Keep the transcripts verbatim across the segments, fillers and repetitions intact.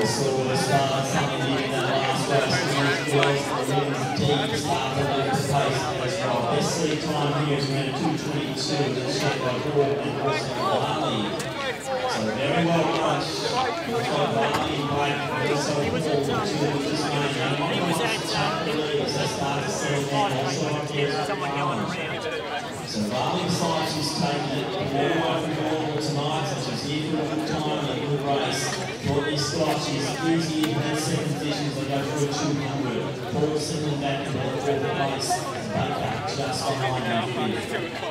we saw the start something in that last race. The girls, the women's D start to lift the pace as well. Best seed time here is around two twenty-two, and it's shared by Paul and also Barley. So very well done. We've got Barley and Blake, also Paul, two of this game. He was at the leaders that start to settle down, also up here at Barley. So Barley decides she's taking it all the way from Normal tonight, so she's here for a good time and a good race. Courtney Scott, she's easy in her second position as they go through two hundred. Paul settling back in the fourth place, Baker just behind her fifth.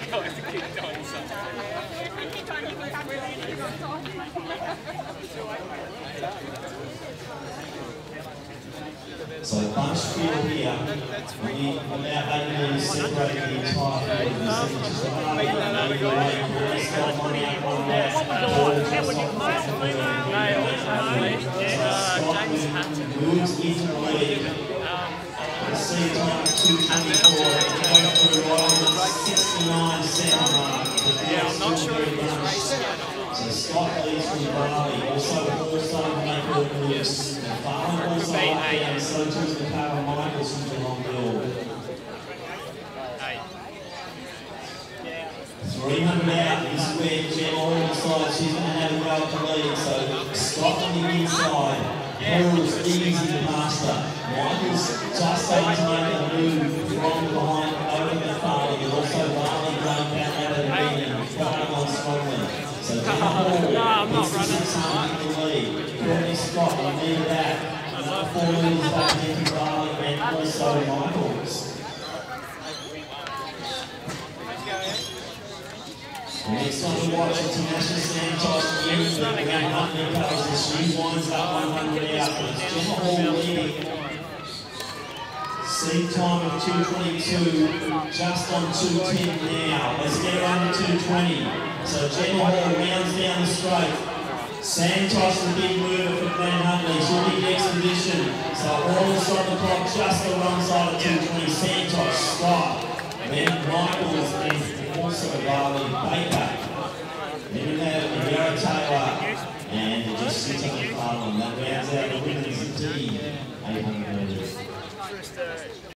So bunch field here, we about eight metres separating the entire field. The signatures are hard, and the way Courtney Scott one out, one left. Paul just off the back of her. So Scott moves into the lead. The seed time of two twenty-four, going through right sixty-nine seven mark. Yeah, I'm not sure if it's race. So Scott leads from Barley, also Paul starting to make good moves. Farland also up there, and so too is the Carol Michaels from Geelong Hill. three hundred out is where Jen Oral decides she's going to have a go at the lead. So Scott on the inside. Paul's easy to master. Michael's just starting to make a move from behind over the Farley. And also Barley going down out of the beginning, fighting on strongly. So Jen Oral is the six hundred in the lead. Courtney Scott, we need that. Another four metres back into Barley and also Michaels. Next on the watch, International Santos, Erin Green Huntley covers as she winds up one hundred out, but it's Gemma Hall leading. Seed time of two twenty-two, just on two ten now. Let's get her under two twenty. So Gemma Hall rounds down the straight. Santos, the big mover for Glenn Huntley, she'll be next position. So Orla's on the clock, just the wrong side of two twenty. Santos, Scott, then Michaels, and also Barley, Baker. Then we have Yara Taylor, and it just sits on the Farland. That rounds out the winners of D, eight hundred metres.